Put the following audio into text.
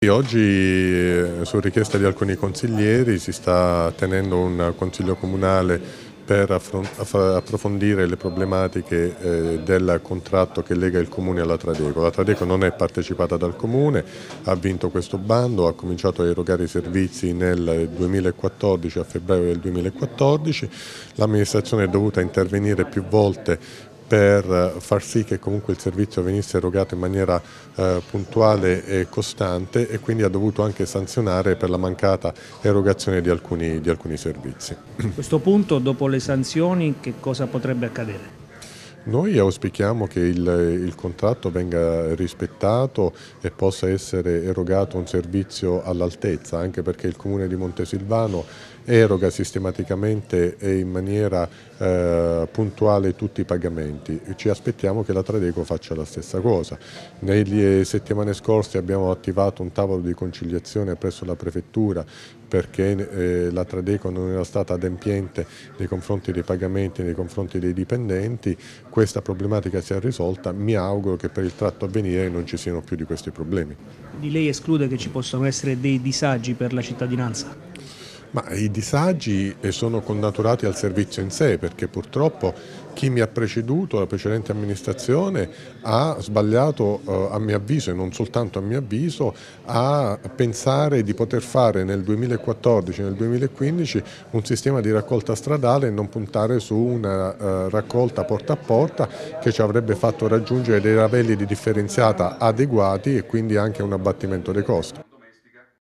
Oggi, su richiesta di alcuni consiglieri, si sta tenendo un consiglio comunale per approfondire le problematiche del contratto che lega il Comune alla Tradeco. La Tradeco non è partecipata dal Comune, ha vinto questo bando, ha cominciato a erogare i servizi nel 2014, a febbraio del 2014, l'amministrazione è dovuta intervenire più volte per far sì che comunque il servizio venisse erogato in maniera puntuale e costante, e quindi ha dovuto anche sanzionare per la mancata erogazione di alcuni servizi. A questo punto, dopo le sanzioni, che cosa potrebbe accadere? Noi auspichiamo che il contratto venga rispettato e possa essere erogato un servizio all'altezza, anche perché il Comune di Montesilvano eroga sistematicamente e in maniera puntuale tutti i pagamenti. Ci aspettiamo che la Tradeco faccia la stessa cosa. Nelle settimane scorse abbiamo attivato un tavolo di conciliazione presso la Prefettura perché la Tradeco non era stata adempiente nei confronti dei pagamenti, nei confronti dei dipendenti. Questa problematica sia risolta, mi auguro che per il tratto a venire non ci siano più di questi problemi. Quindi lei esclude che ci possano essere dei disagi per la cittadinanza? Ma i disagi sono connaturati al servizio in sé, perché purtroppo chi mi ha preceduto, la precedente amministrazione, ha sbagliato, a mio avviso, e non soltanto a mio avviso, a pensare di poter fare nel 2014 e nel 2015 un sistema di raccolta stradale e non puntare su una raccolta porta a porta che ci avrebbe fatto raggiungere dei livelli di differenziata adeguati e quindi anche un abbattimento dei costi.